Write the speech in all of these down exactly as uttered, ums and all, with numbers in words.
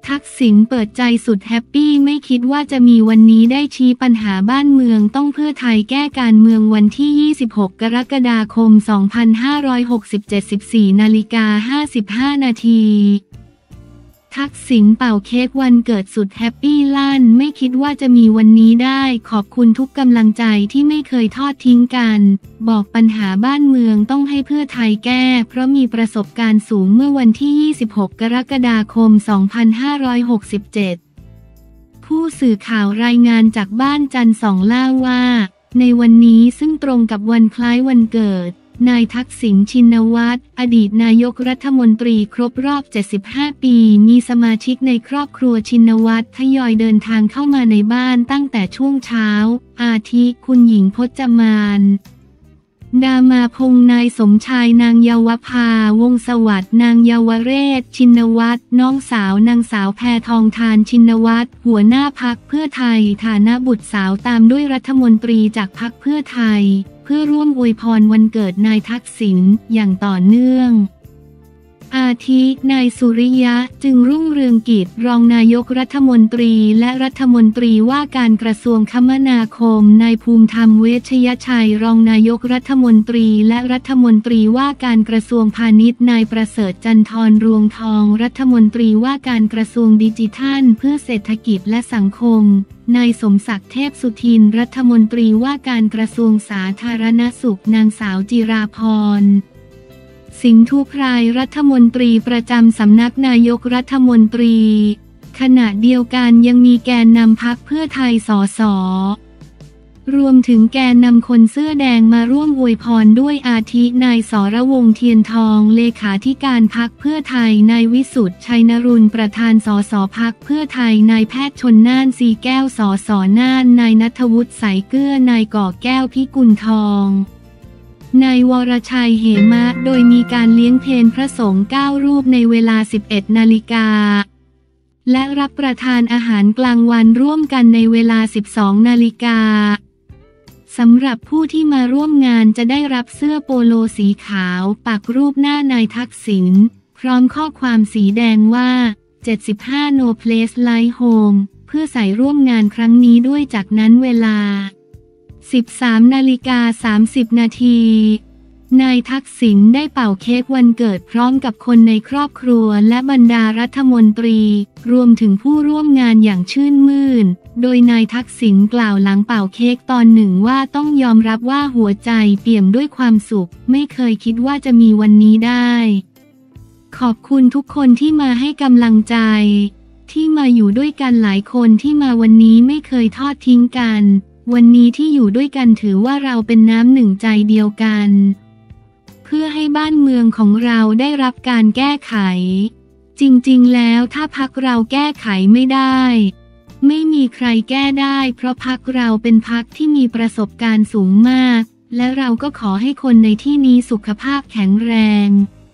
ทักษิณเปิดใจสุดแฮปปี้ไม่คิดว่าจะมีวันนี้ได้ชี้ปัญหาบ้านเมืองต้องเพื่อไทยแก้การเมืองวันที่ยี่สิบหกกรกฎาคมสองพันห้าร้อยหกสิบเจ็ด สิบสี่นาฬิกาห้าสิบห้านาทีทักษิณเป่าเค้กวันเกิดสุดแฮปปี้ลั่นไม่คิดว่าจะมีวันนี้ได้ขอบคุณทุกกำลังใจที่ไม่เคยทอดทิ้งกันบอกปัญหาบ้านเมืองต้องให้เพื่อไทยแก้เพราะมีประสบการณ์สูงเมื่อวันที่ยี่สิบหกกรกฎาคมสองพันห้าร้อยหกสิบเจ็ดผู้สื่อข่าวรายงานจากบ้านจันทร์สองเล่าว่าในวันนี้ซึ่งตรงกับวันคล้ายวันเกิดนายทักษิณชินวัตรอดีตนายกรัฐมนตรีครบรอบเจ็ดสิบห้าปีมีสมาชิกในครอบครัวชินวัตรทยอยเดินทางเข้ามาในบ้านตั้งแต่ช่วงเช้าอาทิคุณหญิงพจมานดามาพงษ์นายสมชายนางเยาวภาวงศ์สวัสดิ์นางเยาวเรศชินวัตรน้องสาวนางสาวแพทองธารชินวัตรหัวหน้าพรรคเพื่อไทยฐานะบุตรสาวตามด้วยรัฐมนตรีจากพรรคเพื่อไทยเพื่อร่วมอวยพรวันเกิดนายทักษิณอย่างต่อเนื่องอาทินายสุริยะจึงรุ่งเรืองกิจรองนายกรัฐมนตรีและรัฐมนตรีว่าการกระทรวงคมนาคมนายภูมิธรรมเวชยชัยรองนายกรัฐมนตรีและรัฐมนตรีว่าการกระทรวงพาณิชย์นายประเสริฐจันทร์รวงทองรัฐมนตรีว่าการกระทรวงดิจิทัลเพื่อเศรษฐกิจและสังคมนายสมศักดิ์เทพสุทินรัฐมนตรีว่าการกระทรวงสาธารณสุขนางสาวจิราพรสิงห์ทุพรายรัฐมนตรีประจำสำนักนายกรัฐมนตรีขณะเดียวกันยังมีแกนนำพรรคเพื่อไทยสสรวมถึงแกนนำคนเสื้อแดงมาร่วมอวยพรด้วยอาทินายสรวงศ์เทียนทองเลขาธิการพรรคเพื่อไทยนายวิสุทธิ์ชัยนรุณประธานสสพรรคเพื่อไทยนายแพทย์ชลน่านสีแก้วสสน่านนายณัฐวุฒิสายเกื้อนายก่อแก้วพิกุลทองนายวรชัยเหมะโดยมีการเลี้ยงเพลพระสงฆ์เก้ารูปในเวลา สิบเอ็ดนาฬิกาและรับประทานอาหารกลางวันร่วมกันในเวลา สิบสองนาฬิกาสำหรับผู้ที่มาร่วมงานจะได้รับเสื้อโปโลสีขาวปักรูปหน้านายทักษิณพร้อมข้อความสีแดงว่าเจ็ดสิบห้า No Place Like Home เพื่อใส่ร่วมงานครั้งนี้ด้วยจากนั้นเวลาสิบสามนาฬิกาสามสิบนาทีนายทักษิณได้เป่าเค้กวันเกิดพร้อมกับคนในครอบครัวและบรรดารัฐมนตรีรวมถึงผู้ร่วมงานอย่างชื่นมื่นโดยนายทักษิณกล่าวหลังเป่าเค้กตอนหนึ่งว่าต้องยอมรับว่าหัวใจเปี่ยมด้วยความสุขไม่เคยคิดว่าจะมีวันนี้ได้ขอบคุณทุกคนที่มาให้กำลังใจที่มาอยู่ด้วยกันหลายคนที่มาวันนี้ไม่เคยทอดทิ้งกันวันนี้ที่อยู่ด้วยกันถือว่าเราเป็นน้ำหนึ่งใจเดียวกันเพื่อให้บ้านเมืองของเราได้รับการแก้ไขจริงๆแล้วถ้าพรรคเราแก้ไขไม่ได้ไม่มีใครแก้ได้เพราะพรรคเราเป็นพรรคที่มีประสบการณ์สูงมากและเราก็ขอให้คนในที่นี้สุขภาพแข็งแรง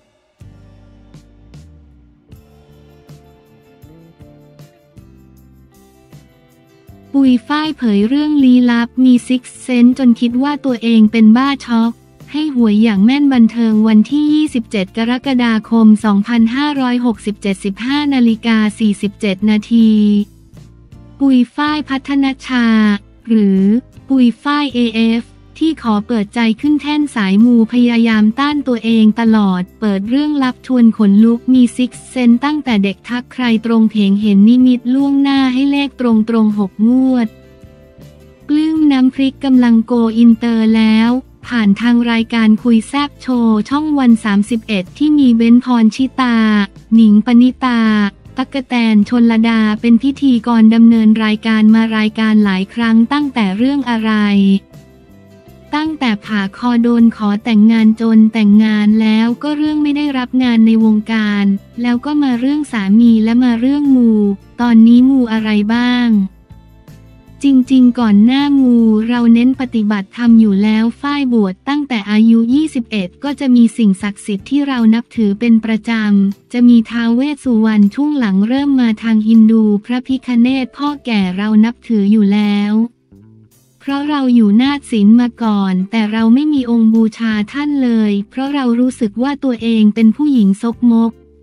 ปุยฝ้ายเผยเรื่องลี้ลับมีซิกซ์เซนส์จนคิดว่าตัวเองเป็นบ้าช็อกให้หวยอย่างแม่นบันเทิงวันที่ยี่สิบเจ็ดกรกฎาคมสองพันห้าร้อยหกสิบเจ็ด สิบห้านาฬิกาสี่สิบเจ็ดนาทีปุยฝ้ายพัฒนชาหรือปุยฝ้าย เอ เอฟ ที่ขอเปิดใจขึ้นแท่นสายมูพยายามต้านตัวเองตลอดเปิดเรื่องลับชวนขนลุกมีซิกซ์เซนส์ตั้งแต่เด็กทักใครตรงเพงเห็นนิมิตล่วงหน้าให้เลขตรงตรงหกงวดปลื้มน้ำพริกกำลังโกอินเตอร์แล้วผ่านทางรายการคุยแซบโชว์ช่องวันสามสิบเอ็ดที่มีเบ้นพรชิตาหนิงปณิตาตั๊กแตนชลดาเป็นพิธีกรดำเนินรายการมารายการหลายครั้งตั้งแต่เรื่องอะไรตั้งแต่ผ่าคอโดนขอแต่งงานจนแต่งงานแล้วก็เรื่องไม่ได้รับงานในวงการแล้วก็มาเรื่องสามีและมาเรื่องมูตอนนี้มูอะไรบ้างจริงๆก่อนหน้ามูเราเน้นปฏิบัติธรรมอยู่แล้วฝ้ายบวชตั้งแต่อายุยี่สิบเอ็ดก็จะมีสิ่งศักดิ์สิทธิ์ที่เรานับถือเป็นประจำจะมีท้าวเวสสุวรรณช่วงหลังเริ่มมาทางฮินดูพระพิฆเนศพ่อแก่เรานับถืออยู่แล้วเพราะเราอยู่นาฏศิลป์มาก่อนแต่เราไม่มีองค์บูชาท่านเลยเพราะเรารู้สึกว่าตัวเองเป็นผู้หญิงซกมก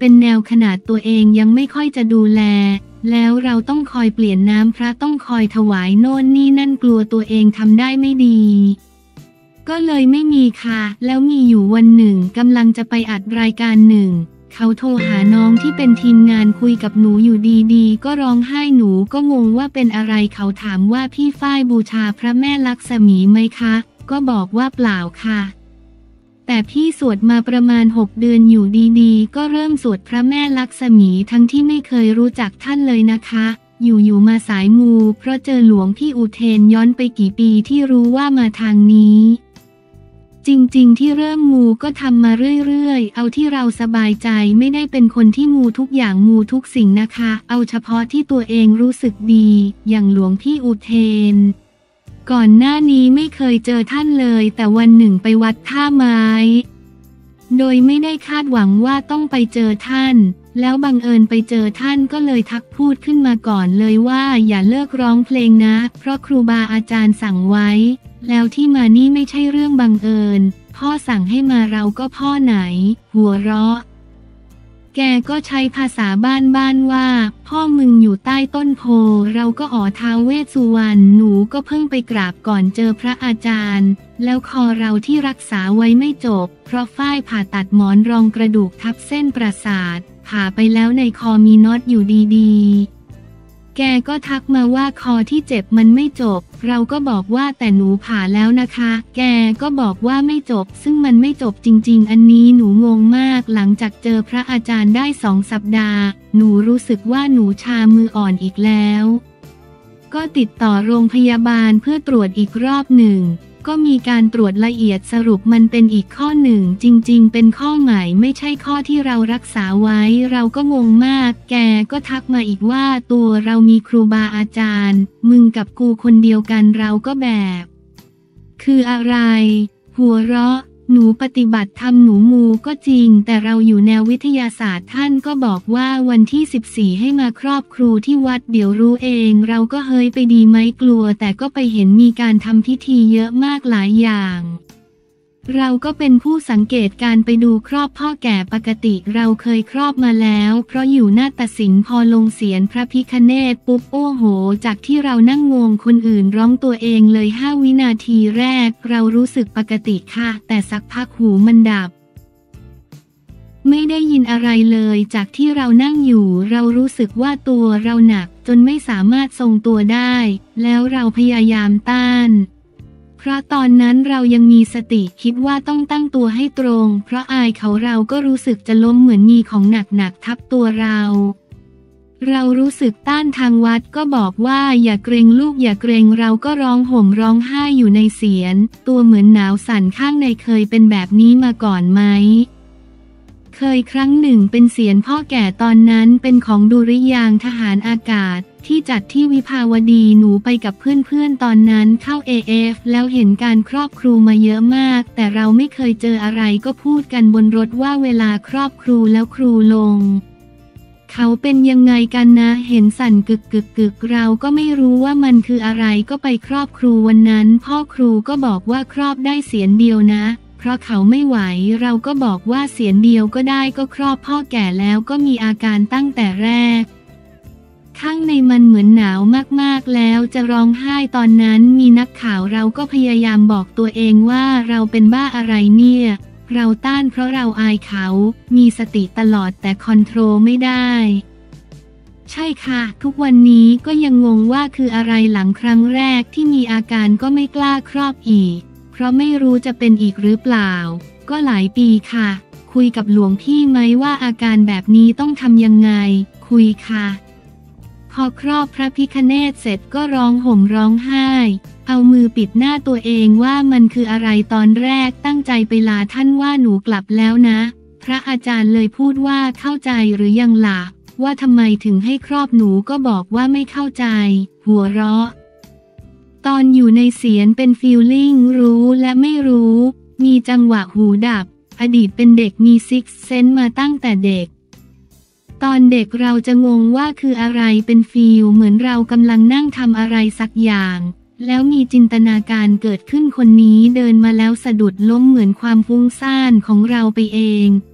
เป็นแนวขนาดตัวเองยังไม่ค่อยจะดูแลแล้วเราต้องคอยเปลี่ยนน้ำพระต้องคอยถวายโน่นนี่นั่นกลัวตัวเองทำได้ไม่ดีก็เลยไม่มีค่ะแล้วมีอยู่วันหนึ่งกำลังจะไปอัดรายการหนึ่งเขาโทรหาน้องที่เป็นทีมงานคุยกับหนูอยู่ดีๆก็ร้องไห้หนูก็งงว่าเป็นอะไรเขาถามว่าพี่ฝ้ายบูชาพระแม่ลักษมีไหมคะก็บอกว่าเปล่าค่ะแต่พี่สวดมาประมาณหกเดือนอยู่ดีๆก็เริ่มสวดพระแม่ลักษมีทั้งที่ไม่เคยรู้จักท่านเลยนะคะอยู่ๆมาสายมูเพราะเจอหลวงพี่อุเทนย้อนไปกี่ปีที่รู้ว่ามาทางนี้จริงๆที่เริ่มมูก็ทำมาเรื่อยๆเอาที่เราสบายใจไม่ได้เป็นคนที่มูทุกอย่างมูทุกสิ่งนะคะเอาเฉพาะที่ตัวเองรู้สึกดีอย่างหลวงพี่อุเทนก่อนหน้านี้ไม่เคยเจอท่านเลยแต่วันหนึ่งไปวัดท่าไม้โดยไม่ได้คาดหวังว่าต้องไปเจอท่านแล้วบังเอิญไปเจอท่านก็เลยทักพูดขึ้นมาก่อนเลยว่าอย่าเลิกร้องเพลงนะเพราะครูบาอาจารย์สั่งไว้แล้วที่มานี่ไม่ใช่เรื่องบังเอิญพ่อสั่งให้มาเราก็พ่อไหนหัวเราะแกก็ใช้ภาษาบ้านๆว่าพ่อมึงอยู่ใต้ต้นโพเราก็อ๋อท้าวเวสสุวรรณหนูก็เพิ่งไปกราบก่อนเจอพระอาจารย์แล้วคอเราที่รักษาไว้ไม่จบเพราะฝ้ายผ่าตัดหมอนรองกระดูกทับเส้นประสาทผ่าไปแล้วในคอมีน็อตอยู่ดีๆแกก็ทักมาว่าคอที่เจ็บมันไม่จบเราก็บอกว่าแต่หนูผ่าแล้วนะคะแกก็บอกว่าไม่จบซึ่งมันไม่จบจริงๆอันนี้หนูงงมากหลังจากเจอพระอาจารย์ได้สองสัปดาห์หนูรู้สึกว่าหนูชามืออ่อนอีกแล้วก็ติดต่อโรงพยาบาลเพื่อตรวจอีกรอบหนึ่งก็มีการตรวจละเอียดสรุปมันเป็นอีกข้อหนึ่งจริงๆเป็นข้อใหม่ไม่ใช่ข้อที่เรารักษาไว้เราก็งงมากแกก็ทักมาอีกว่าตัวเรามีครูบาอาจารย์มึงกับกูคนเดียวกันเราก็แบบคืออะไรหัวเราะหนูปฏิบัติธรรมหนูมูก็จริงแต่เราอยู่แนววิทยาศาสตร์ท่านก็บอกว่าวันที่สิบสี่ให้มาครอบครูที่วัดเดี๋ยวรู้เองเราก็เฮ้ยไปดีไหมกลัวแต่ก็ไปเห็นมีการทำพิธีเยอะมากหลายอย่างเราก็เป็นผู้สังเกตการไปดูครอบพ่อแก่ปกติเราเคยครอบมาแล้วเพราะอยู่หน้าตัดสินพอลงเสียนพระพิฆเนศปุ๊บโอ้โหจากที่เรานั่งงงคนอื่นร้องตัวเองเลยห้าวินาทีแรกเรารู้สึกปกติค่ะแต่สักพักหูมันดับไม่ได้ยินอะไรเลยจากที่เรานั่งอยู่เรารู้สึกว่าตัวเราหนักจนไม่สามารถทรงตัวได้แล้วเราพยายามต้านเพราะตอนนั้นเรายังมีสติคิดว่าต้องตั้งตัวให้ตรงเพราะอายเขาเราก็รู้สึกจะล้มเหมือนมีของหนักๆทับตัวเราเรารู้สึกต้านทางวัดก็บอกว่าอย่าเกรงลูกอย่าเกรงเราก็ร้องห่มร้องไห้อยู่ในเสียนตัวเหมือนหนาวสั่นข้างในเคยเป็นแบบนี้มาก่อนไหมเคยครั้งหนึ่งเป็นเสียนพ่อแก่ตอนนั้นเป็นของดุริยางค์ทหารอากาศที่จัดที่วิภาวดีหนูไปกับเพื่อนๆตอนนั้นเข้า เอ เอฟ แล้วเห็นการครอบครูมาเยอะมากแต่เราไม่เคยเจออะไรก็พูดกันบนรถว่าเวลาครอบครูแล้วครูลงเขาเป็นยังไงกันนะเห็นสั่นกึกกึกกึกเราก็ไม่รู้ว่ามันคืออะไรก็ไปครอบครูวันนั้นพ่อครูก็บอกว่าครอบได้เสียนเดียวนะเพราะเขาไม่ไหวเราก็บอกว่าเสียนเดียวก็ได้ก็ครอบพ่อแก่แล้วก็มีอาการตั้งแต่แรกข้างในมันเหมือนหนาวมากๆแล้วจะร้องไห้ตอนนั้นมีนักข่าวเราก็พยายามบอกตัวเองว่าเราเป็นบ้าอะไรเนี่ยเราต้านเพราะเราอายเขามีสติตลอดแต่คอนโทรลไม่ได้ใช่ค่ะทุกวันนี้ก็ยังงงว่าคืออะไรหลังครั้งแรกที่มีอาการก็ไม่กล้าครอบอีกเพราะไม่รู้จะเป็นอีกหรือเปล่าก็หลายปีค่ะคุยกับหลวงพี่ไหมว่าอาการแบบนี้ต้องทำยังไงคุยค่ะพอครอบพระพิฆเนศเสร็จก็ร้องห่มร้องไห้เอามือปิดหน้าตัวเองว่ามันคืออะไรตอนแรกตั้งใจไปลาท่านว่าหนูกลับแล้วนะพระอาจารย์เลยพูดว่าเข้าใจหรือยังล่ะว่าทำไมถึงให้ครอบหนูก็บอกว่าไม่เข้าใจหัวเราะตอนอยู่ในเสียนเป็นฟีลลิ่งรู้และไม่รู้มีจังหวะหูดับอดีตเป็นเด็กมีซิกเซนส์มาตั้งแต่เด็กตอนเด็กเราจะงงว่าคืออะไรเป็นฟีลเหมือนเรากำลังนั่งทำอะไรสักอย่างแล้วมีจินตนาการเกิดขึ้นคนนี้เดินมาแล้วสะดุดล้มเหมือนความฟุ้งซ่านของเราไปเอง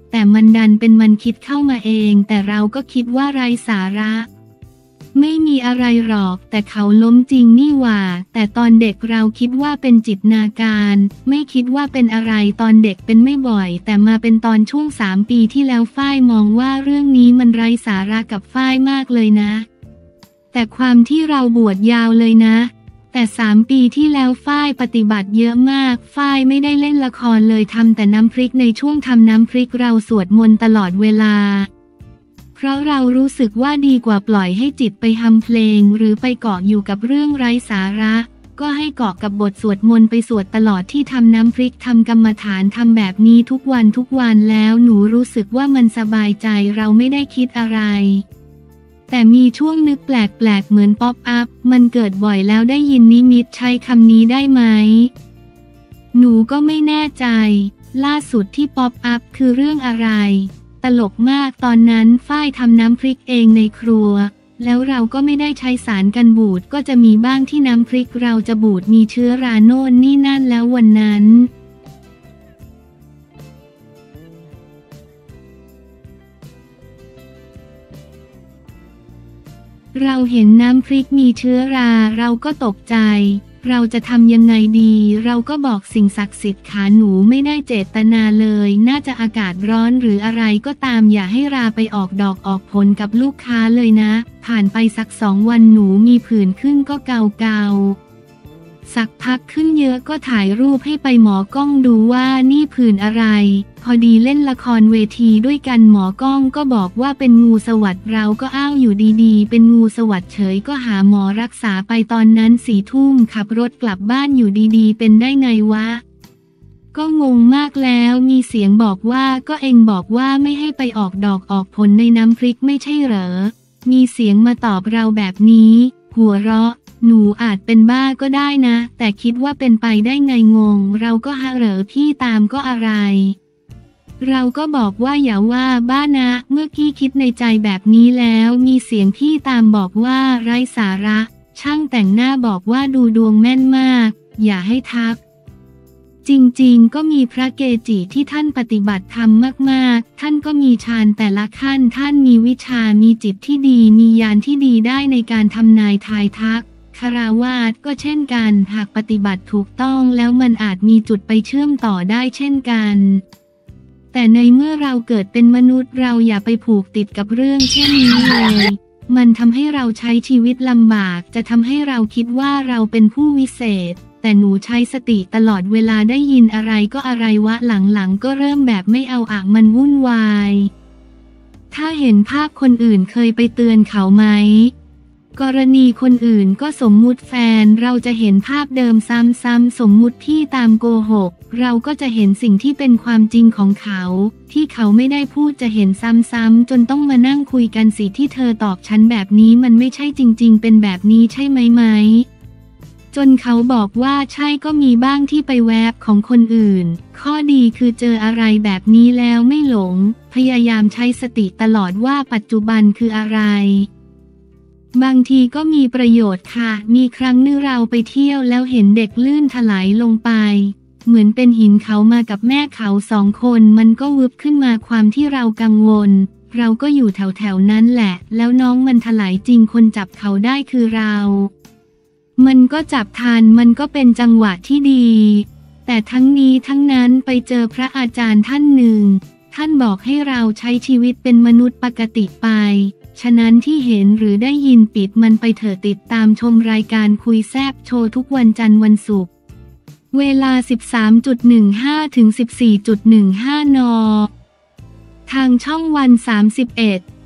แต่มันดันเป็นมันคิดเข้ามาเองแต่เราก็คิดว่าไร้สาระไม่มีอะไรหรอกแต่เขาล้มจริงนี่หว่าแต่ตอนเด็กเราคิดว่าเป็นจิตนาการไม่คิดว่าเป็นอะไรตอนเด็กเป็นไม่บ่อยแต่มาเป็นตอนช่วงสามปีที่แล้วฝ้ายมองว่าเรื่องนี้มันไร้สาระกับฝ้ายมากเลยนะแต่ความที่เราบวชยาวเลยนะแต่สามปีที่แล้วฝ้ายปฏิบัติเยอะมากฝ้ายไม่ได้เล่นละครเลยทำแต่น้ำพริกในช่วงทำน้ำพริกเราสวดมนต์ตลอดเวลาเพราะเรารู้สึกว่าดีกว่าปล่อยให้จิตไปทำเพลงหรือไปเกาะอยู่กับเรื่องไร้สาระก็ให้เกาะกับบทสวดมนต์ไปสวดตลอดที่ทำน้ำพริกทำกรรมฐานทำแบบนี้ทุกวันทุกวันแล้วหนูรู้สึกว่ามันสบายใจเราไม่ได้คิดอะไรแต่มีช่วงนึกแปลกๆเหมือนป๊อปอัพมันเกิดบ่อยแล้วได้ยินนิมิตใช้คำนี้ได้ไหมหนูก็ไม่แน่ใจล่าสุดที่ป๊อปอัพคือเรื่องอะไรตลกมากตอนนั้นฝ้ายทำน้ำพริกเองในครัวแล้วเราก็ไม่ได้ใช้สารกันบูดก็จะมีบ้างที่น้ำพริกเราจะบูดมีเชื้อราโน่นนี่นั่นแล้ววันนั้นเราเห็นน้ำพริกมีเชื้อราเราก็ตกใจเราจะทำยังไงดีเราก็บอกสิ่งศักดิ์สิทธิ์ขาหนูไม่ได้เจตนาเลยน่าจะอากาศร้อนหรืออะไรก็ตามอย่าให้ราไปออกดอกออกผลกับลูกค้าเลยนะผ่านไปสักสองวันหนูมีผื่นขึ้นก็เกาเกาสักพักขึ้นเยอะก็ถ่ายรูปให้ไปหมอกล้องดูว่านี่ผื่นอะไรพอดีเล่นละครเวทีด้วยกันหมอกล้องก็บอกว่าเป็นงูสวัสด์เราก็อ้าวอยู่ดีๆเป็นงูสวัสด์เฉยก็หาหมอรักษาไปตอนนั้นสี่ทุ่มขับรถกลับบ้านอยู่ดีๆเป็นได้ไงวะก็งงมากแล้วมีเสียงบอกว่าก็เองบอกว่าไม่ให้ไปออกดอกออกผลในน้ำพริกไม่ใช่เหรอมีเสียงมาตอบเราแบบนี้หัวเราะหนูอาจเป็นบ้าก็ได้นะแต่คิดว่าเป็นไปได้ไงงงเราก็ฮะเหรอพี่ตามก็อะไรเราก็บอกว่าอย่าว่าบ้านะเมื่อกี้คิดในใจแบบนี้แล้วมีเสียงพี่ตามบอกว่าไร้สาระช่างแต่งหน้าบอกว่าดูดวงแม่นมากอย่าให้ทักจริงๆก็มีพระเกจิที่ท่านปฏิบัติธรรมมากๆท่านก็มีฌานแต่ละขั้นท่านมีวิชามีจิตที่ดีมีญาณที่ดีได้ในการทำนายทายทักคฤหัสถ์ก็เช่นกันหากปฏิบัติถูกต้องแล้วมันอาจมีจุดไปเชื่อมต่อได้เช่นกันแต่ในเมื่อเราเกิดเป็นมนุษย์เราอย่าไปผูกติดกับเรื่องเช่นนี้เลยมันทำให้เราใช้ชีวิตลำบากจะทำให้เราคิดว่าเราเป็นผู้วิเศษแต่หนูใช้สติตลอดเวลาได้ยินอะไรก็อะไรวะหลังๆก็เริ่มแบบไม่เอาอะมันวุ่นวายถ้าเห็นภาพคนอื่นเคยไปเตือนเขาไหมกรณีคนอื่นก็สมมุติแฟนเราจะเห็นภาพเดิมซ้ำๆสมมุติพี่ตามโกหกเราก็จะเห็นสิ่งที่เป็นความจริงของเขาที่เขาไม่ได้พูดจะเห็นซ้ำๆจนต้องมานั่งคุยกันสิที่เธอตอบฉันแบบนี้มันไม่ใช่จริงๆเป็นแบบนี้ใช่ไหมไหมจนเขาบอกว่าใช่ก็มีบ้างที่ไปแวบของคนอื่นข้อดีคือเจออะไรแบบนี้แล้วไม่หลงพยายามใช้สติตลอดว่าปัจจุบันคืออะไรบางทีก็มีประโยชน์ค่ะมีครั้งนึงเราไปเที่ยวแล้วเห็นเด็กลื่นถลายลงไปเหมือนเป็นหินเขามากับแม่เขาสองคนมันก็วึบขึ้นมาความที่เรากังวลเราก็อยู่แถวๆนั้นแหละแล้วน้องมันถลายจริงคนจับเขาได้คือเรามันก็จับทันมันก็เป็นจังหวะที่ดีแต่ทั้งนี้ทั้งนั้นไปเจอพระอาจารย์ท่านหนึ่งท่านบอกให้เราใช้ชีวิตเป็นมนุษย์ปกติไปฉะนั้นที่เห็นหรือได้ยินปิดมันไปเถอะติดตามชมรายการคุยแซบโชว์ทุกวันจันทร์วันศุกร์เวลา สิบสามนาฬิกาสิบห้า ถึง สิบสี่นาฬิกาสิบห้า นทางช่องวันสามสิบเอ็ด